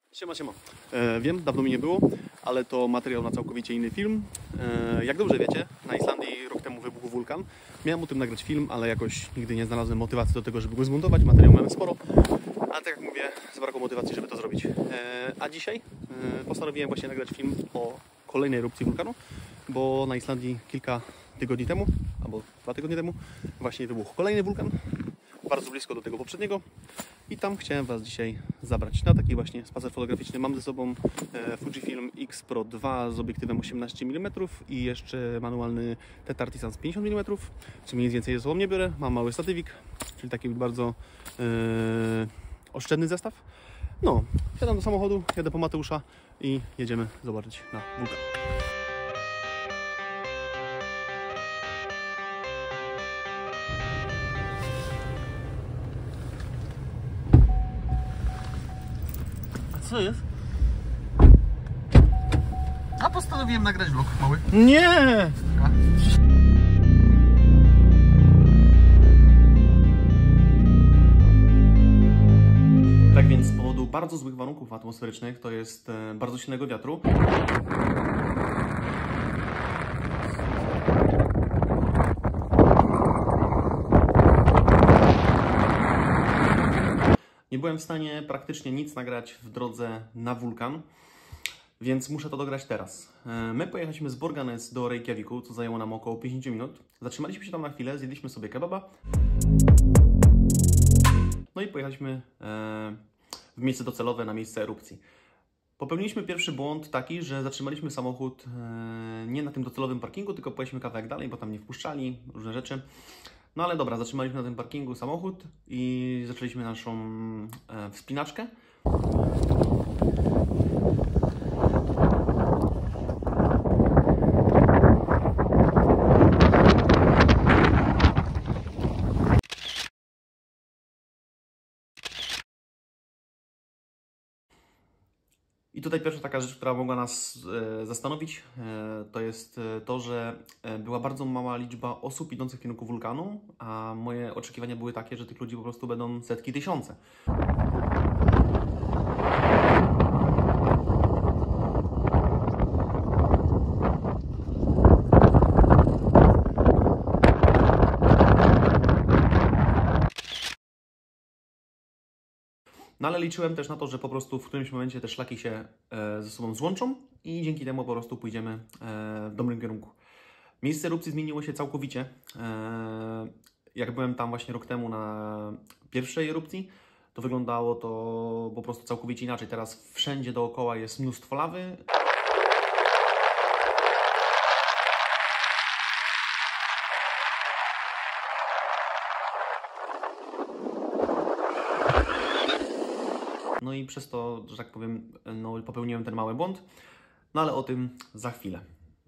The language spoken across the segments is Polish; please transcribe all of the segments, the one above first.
Siema, siema. Wiem, dawno mi nie było, ale to materiał na całkowicie inny film. Jak dobrze wiecie, na Islandii rok temu wybuchł wulkan. Miałem o tym nagrać film, ale jakoś nigdy nie znalazłem motywacji do tego, żeby go zmontować. Materiał mamy sporo, ale tak jak mówię, zabrakło motywacji, żeby to zrobić. A dzisiaj postanowiłem właśnie nagrać film o kolejnej erupcji wulkanu, bo na Islandii kilka tygodni temu, albo 2 tygodnie temu, właśnie wybuchł kolejny wulkan, bardzo blisko do tego poprzedniego. I tam chciałem Was dzisiaj zabrać na taki właśnie spacer fotograficzny. Mam ze sobą Fujifilm X Pro 2 z obiektywem 18 mm i jeszcze manualny T-Artisan z 50 mm, czyli nic więcej ze sobą nie biorę. Mam mały statywik, czyli taki bardzo oszczędny zestaw. No, siadam do samochodu, jadę po Mateusza i jedziemy zobaczyć na wulkan. Co jest? A postanowiłem nagrać vlog mały. Nie! Tak więc z powodu bardzo złych warunków atmosferycznych, to jest bardzo silnego wiatru, nie byłem w stanie praktycznie nic nagrać w drodze na wulkan, więc muszę to dograć teraz. My pojechaliśmy z Borgarnes do Reykjaviku, co zajęło nam około 50 minut. Zatrzymaliśmy się tam na chwilę, zjedliśmy sobie kebaba. No i pojechaliśmy w miejsce docelowe, na miejsce erupcji. Popełniliśmy pierwszy błąd taki, że zatrzymaliśmy samochód nie na tym docelowym parkingu, tylko pojechaliśmy kawałek dalej, bo tam nie wpuszczali, różne rzeczy. No ale dobra, zatrzymaliśmy na tym parkingu samochód i zaczęliśmy naszą wspinaczkę. I tutaj pierwsza taka rzecz, która mogła nas zastanowić, to jest to, że była bardzo mała liczba osób idących w kierunku wulkanu, a moje oczekiwania były takie, że tych ludzi po prostu będą setki, tysiące. No ale liczyłem też na to, że po prostu w którymś momencie te szlaki się ze sobą złączą i dzięki temu po prostu pójdziemy w dobrym kierunku. Miejsce erupcji zmieniło się całkowicie. Jak byłem tam właśnie rok temu na pierwszej erupcji, to wyglądało to po prostu całkowicie inaczej. Teraz wszędzie dookoła jest mnóstwo lawy. No i przez to, że tak powiem, no, popełniłem ten mały błąd, no ale o tym za chwilę.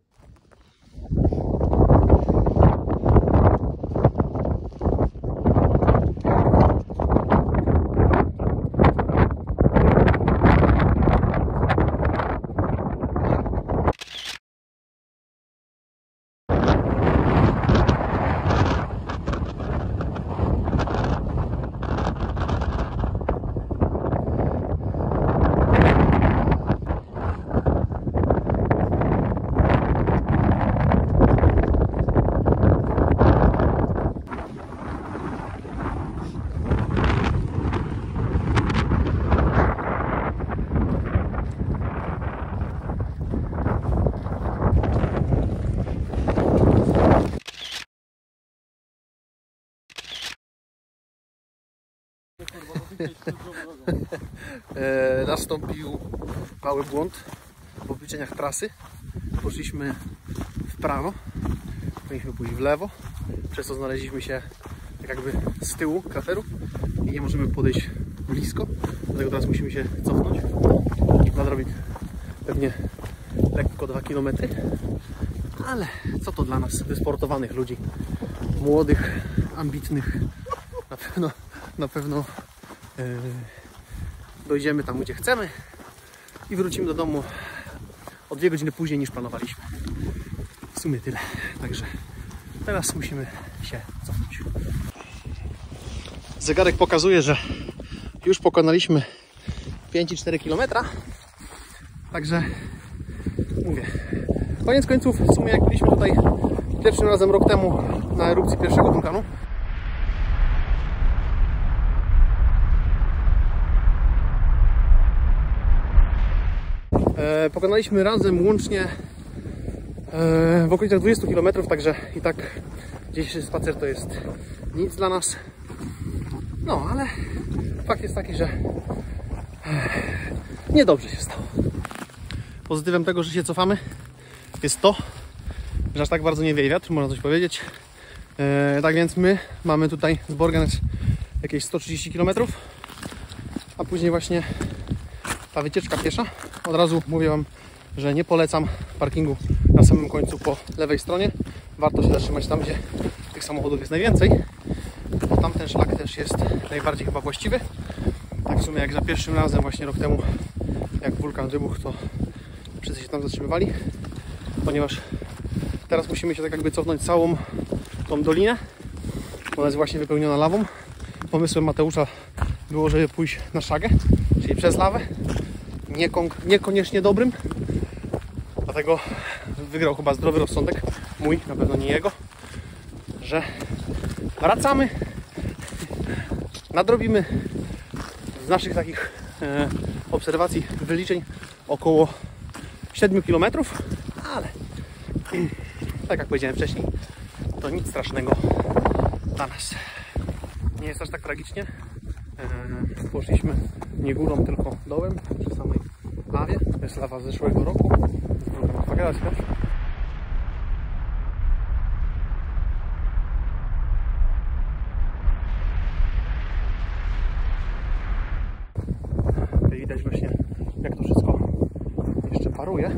Nastąpił mały błąd w obliczeniach trasy. Poszliśmy w prawo, powinniśmy pójść w lewo, przez co znaleźliśmy się tak jakby z tyłu krateru i nie możemy podejść blisko, dlatego teraz musimy się cofnąć. Nadrobić pewnie lekko 2 km, ale co to dla nas, wysportowanych ludzi, młodych, ambitnych, na pewno dojdziemy tam, gdzie chcemy i wrócimy do domu o 2 godziny później niż planowaliśmy. W sumie tyle. Także teraz musimy się cofnąć. Zegarek pokazuje, że już pokonaliśmy 5,4 km. Także mówię, koniec końców w sumie jak byliśmy tutaj pierwszym razem rok temu na erupcji pierwszego wulkanu, pokonaliśmy razem łącznie w okolicach 20 km, także i tak dzisiejszy spacer to jest nic dla nas. No, ale fakt jest taki, że niedobrze się stało. Pozytywem tego, że się cofamy, jest to, że aż tak bardzo nie wieje wiatr, można coś powiedzieć. Tak więc my mamy tutaj z Borgen jakieś 130 km, a później właśnie ta wycieczka piesza. Od razu mówię Wam, że nie polecam parkingu na samym końcu po lewej stronie. Warto się zatrzymać tam, gdzie tych samochodów jest najwięcej. Tamten szlak też jest najbardziej chyba właściwy. Tak w sumie jak za pierwszym razem właśnie rok temu, jak wulkan wybuchł, to wszyscy się tam zatrzymywali, ponieważ teraz musimy się tak jakby cofnąć całą tą dolinę. Ona jest właśnie wypełniona lawą. Pomysłem Mateusza było, żeby pójść na szagę, czyli przez lawę. Niekoniecznie dobrym. Dlatego wygrał chyba zdrowy rozsądek, mój, na pewno nie jego, że wracamy, nadrobimy z naszych takich obserwacji, wyliczeń około 7 km, ale tak jak powiedziałem wcześniej, to nic strasznego dla nas. Nie jest aż tak tragicznie. Poszliśmy nie górą, tylko dołem, przy samej lawie. To jest lawa z zeszłego roku. Tutaj widać właśnie, jak to wszystko jeszcze paruje.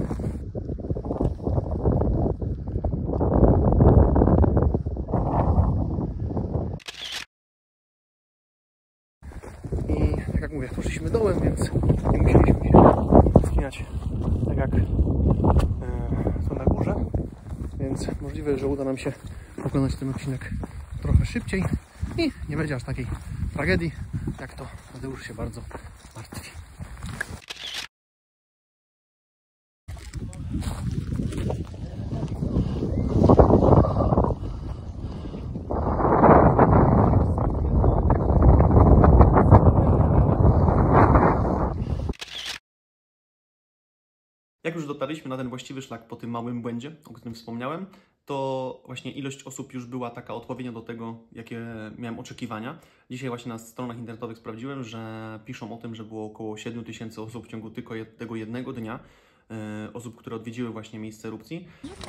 I tak jak mówię, poszliśmy dołem, więc nie musieliśmy się wspinać tak jak są na górze. Więc możliwe, że uda nam się pokonać ten odcinek trochę szybciej i nie będzie aż takiej tragedii, jak to Mateusz się bardzo martwi. Jak już dotarliśmy na ten właściwy szlak po tym małym błędzie, o którym wspomniałem, to właśnie ilość osób już była taka odpowiednia do tego, jakie miałem oczekiwania. Dzisiaj właśnie na stronach internetowych sprawdziłem, że piszą o tym, że było około 7 000 osób w ciągu tylko tego jednego dnia. Osób, które odwiedziły właśnie miejsce erupcji.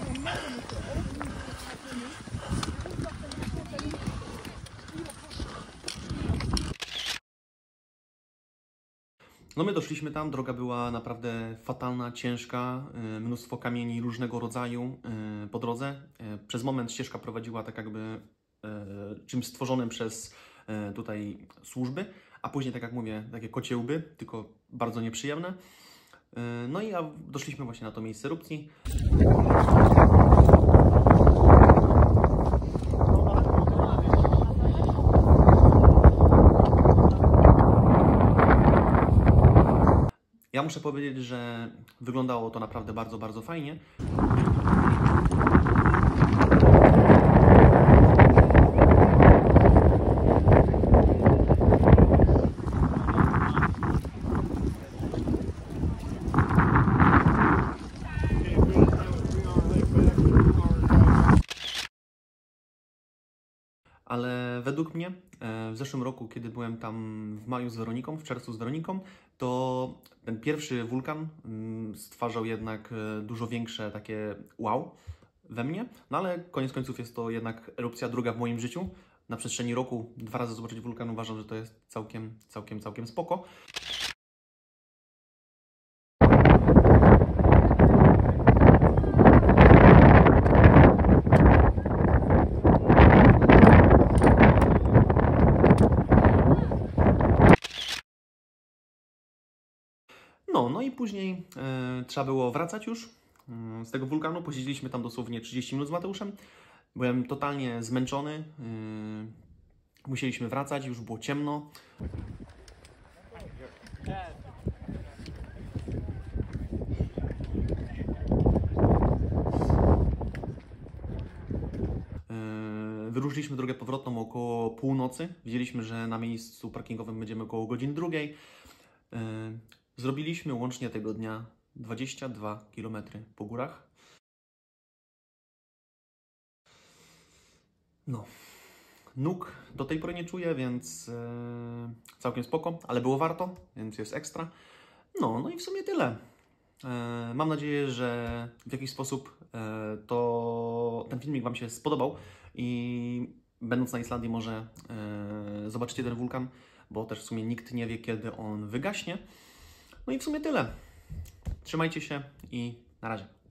No my doszliśmy tam, droga była naprawdę fatalna, ciężka, mnóstwo kamieni różnego rodzaju po drodze. Przez moment ścieżka prowadziła tak jakby czymś stworzonym przez tutaj służby, a później, tak jak mówię, takie kocie łby, tylko bardzo nieprzyjemne. No i doszliśmy właśnie na to miejsce erupcji. Ja muszę powiedzieć, że wyglądało to naprawdę bardzo, bardzo fajnie. Ale według mnie w zeszłym roku, kiedy byłem tam w maju z Weroniką, w czerwcu z Weroniką, to ten pierwszy wulkan stwarzał jednak dużo większe takie wow we mnie. No ale koniec końców jest to jednak erupcja druga w moim życiu. Na przestrzeni roku 2 razy zobaczyć wulkan uważam, że to jest całkiem spoko. No i później trzeba było wracać już z tego wulkanu. Posiedzieliśmy tam dosłownie 30 minut z Mateuszem. Byłem totalnie zmęczony. Musieliśmy wracać, już było ciemno. Wyruszyliśmy drogę powrotną około północy. Wiedzieliśmy, że na miejscu parkingowym będziemy około godziny 2. Zrobiliśmy łącznie tego dnia 22 km po górach. No, nóg do tej pory nie czuję, więc całkiem spoko, ale było warto, więc jest ekstra. No i w sumie tyle. Mam nadzieję, że w jakiś sposób ten filmik Wam się spodobał i będąc na Islandii może zobaczycie ten wulkan, bo też w sumie nikt nie wie, kiedy on wygaśnie. No i w sumie tyle. Trzymajcie się i na razie.